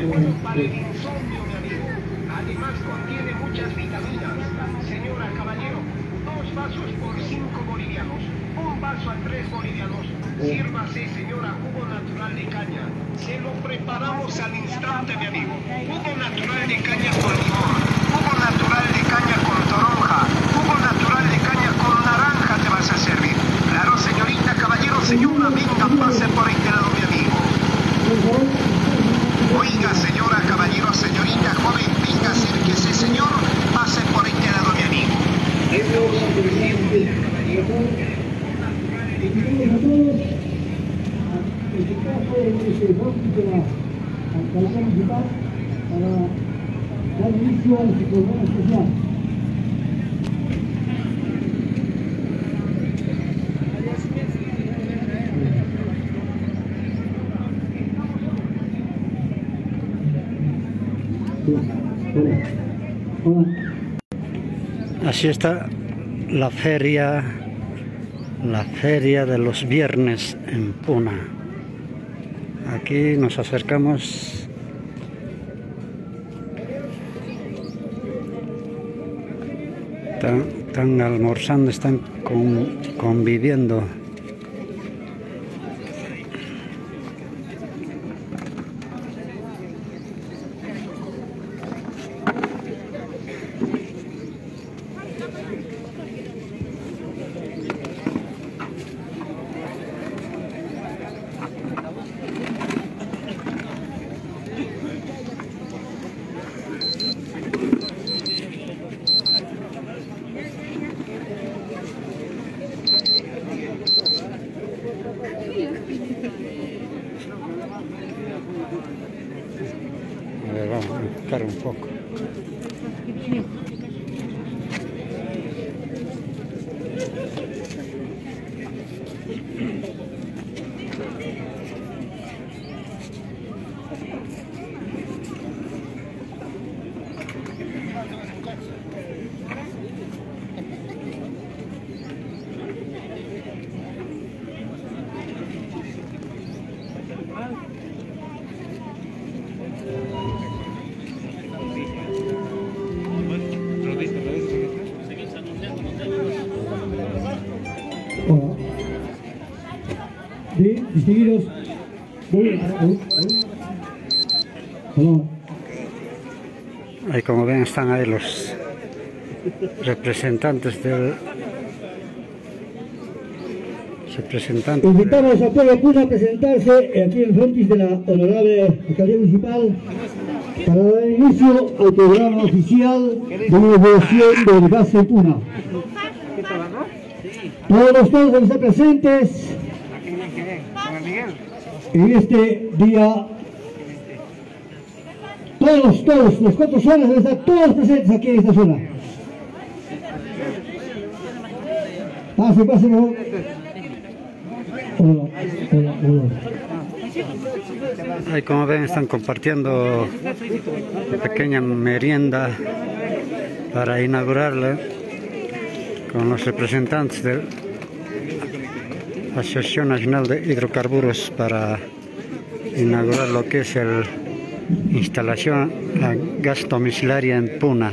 bueno para el insomnio, mi amigo. Además contiene muchas vitaminas. Señora, caballero, 2 vasos por 5 bolivianos. Un vaso a 3 bolivianos. Sírvase, señora, jugo natural de caña. Se lo preparamos al instante, mi amigo. Jugo natural de caña con limón. Jugo natural de caña con toronja. Jugo natural de caña con naranja te vas a servir. Claro, señorita, caballero, señora, venga, pase por este lado, mi amigo. Oiga, señora, caballero, señorita, joven, venga, acérquese, señor, pase por este lado, mi amigo. Para dar inicio a nuestro programa especial. Así está la feria de los viernes en Puna. Aquí nos acercamos. Están almorzando, están conviviendo. A ver, vamos a buscar un poco. Distinguidos, ahí, como ven, están ahí los representantes del... Invitamos al pueblo de Puna a presentarse aquí en frontis de la honorable alcaldía municipal para dar inicio al programa oficial de inauguración del gas en Puna. Todos los que están presentes en este día, todos, los 4 zonas deben estar todos presentes aquí en esta zona. Pase, mejor. Hola. Ahí, como ven, están compartiendo una pequeña merienda para inaugurarla con los representantes de la Asociación Nacional de Hidrocarburos para inaugurar lo que es la instalación a gas domiciliaria en Puna.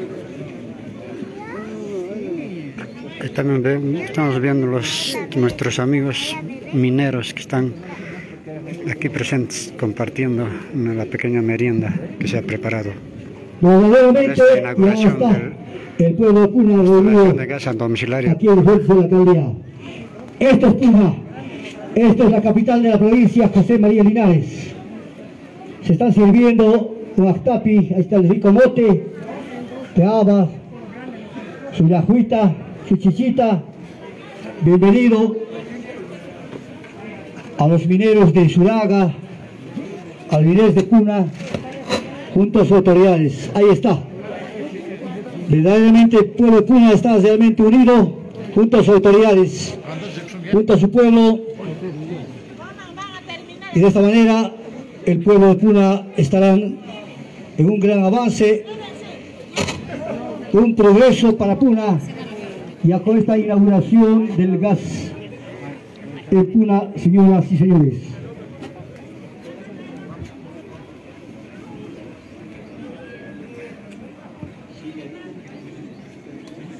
Y también estamos viendo nuestros amigos mineros que están aquí presentes compartiendo la pequeña merienda que se ha preparado. Verdaderamente Esta inauguración el pueblo de Puna reunido de gas domiciliaria. aquí en el frente de la alcaldía. Esto es Puna, esto es la capital de la provincia, José María Linares. Se están sirviendo un actapi, ahí está el rico mote, de habas, su yajuita, su chichita. Bienvenido a los mineros de Suraga, a los mineros de Puna, junto a sus autoridades. Ahí está. Verdaderamente el pueblo de Puna está realmente unido junto a sus autoridades, junto a su pueblo, y de esta manera el pueblo de Puna estarán en un gran avance, un progreso para Puna, ya con esta inauguración del gas en Puna, señoras y señores.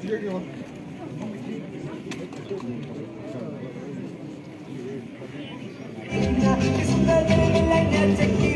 Es una